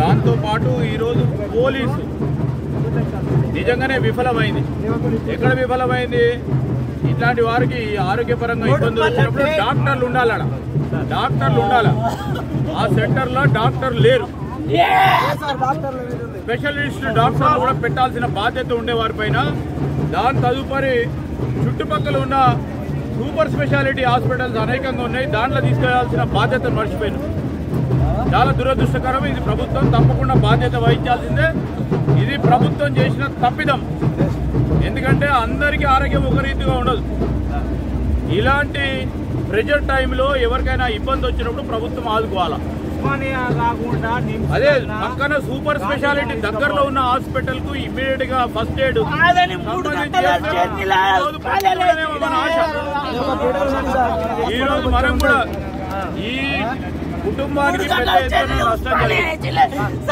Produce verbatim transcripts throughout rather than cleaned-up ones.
దాంతో పాటు ఈరోజు పోలీసు నిజంగానే విఫలమైంది. ఎక్కడ విఫలమైంది? ఇట్లాంటి వారికి ఆరోగ్యపరంగా ఇబ్బందులు వచ్చినప్పుడు డాక్టర్లు ఉండాలి, డాక్టర్లు ఉండాలి. ఆ సెంటర్లో డాక్టర్లు లేరు. స్పెషలిస్ట్ డాక్టర్లు కూడా పెట్టాల్సిన బాధ్యత ఉండే వారిపైన దాని తదుపరి చుట్టుపక్కల ఉన్న సూపర్ స్పెషాలిటీ హాస్పిటల్స్ అనేకంగా ఉన్నాయి, దాంట్లో తీసుకెళ్లాల్సిన బాధ్యతను మర్చిపోయిన చాలా దురదృష్టకరం. ఇది ప్రభుత్వం తప్పకుండా బాధ్యత వహించాల్సిందే. ఇది ప్రభుత్వం చేసిన తప్పిదం. ఎందుకంటే అందరికీ ఆరోగ్యం ఒక రీతిగా ఉండదు. ఇలాంటి ప్రెజర్ టైంలో ఎవరికైనా ఇబ్బంది వచ్చినప్పుడు ప్రభుత్వం ఆదుకోవాలా. అదే పక్కన సూపర్ స్పెషాలిటీ దగ్గరలో ఉన్న హాస్పిటల్ కు ఇమ్మీడియట్ గా ఫస్ట్ ఎయిడ్ ఈ రోజు మనం కూడా ఈ కుటుంబానికి పెద్ద ఎత్తున నష్టం జరిగింది.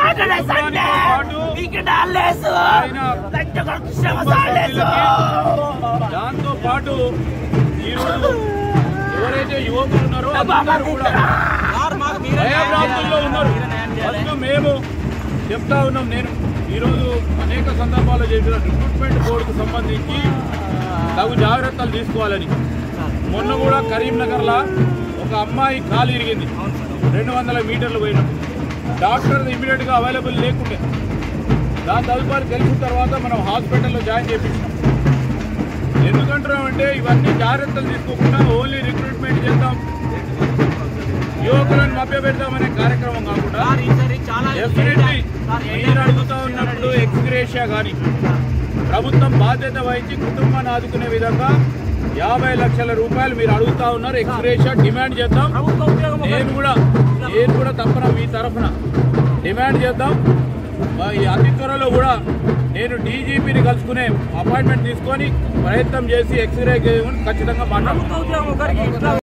దాంతో పాటు ఈరోజు ఎవరైతే యువకులు ఉన్నారో అందరూ కూడా భయభ్రాంతుల్లో ఉన్నారు. ఫస్ట్ మేము చెప్తా ఉన్నాం, నేను ఈరోజు అనేక సందర్భాల్లో చేసిన రిక్రూట్మెంట్ బోర్డుకు సంబంధించి తగు జాగ్రత్తలు తీసుకోవాలని. మొన్న కూడా కరీంనగర్లో ఒక అమ్మాయి కాలు ఇరిగింది, రెండు వందల మీటర్లు పోయినప్పుడు డాక్టర్ ఇమీడియట్ గా అవైలబుల్ లేకుండే. దాని తదుపరి తెలిసిన తర్వాత మనం హాస్పిటల్లో జాయిన్ చేయించాం. ఎందుకంటున్నామంటే ఇవన్నీ జాగ్రత్తలు తీసుకోకుండా ఓన్లీ రిక్రూట్మెంట్ చేద్దాం, యువకులను మభ్య పెడతామనే కార్యక్రమం కాకుండా డెఫినెట్లీ మీరు అడుగుతా ఉన్నప్పుడు ఎక్స్గ్రేషియా కానీ ప్రభుత్వం బాధ్యత వహించి కుటుంబాన్ని ఆదుకునే విధంగా యాభై లక్షల రూపాయలు మీరు అడుగుతా ఉన్నారు. ఎక్స్గ్రేషియా డిమాండ్ చేద్దాం. నేను కూడా నేను కూడా తప్పన మీ తరఫున డిమాండ్ చేద్దాం. అతి త్వరలో కూడా నేను డీజీపీని కలుసుకునే అపాయింట్మెంట్ తీసుకొని ప్రయత్నం చేసి ఎక్స్రే ఖచ్చితంగా మాట్లాడుతున్నాను.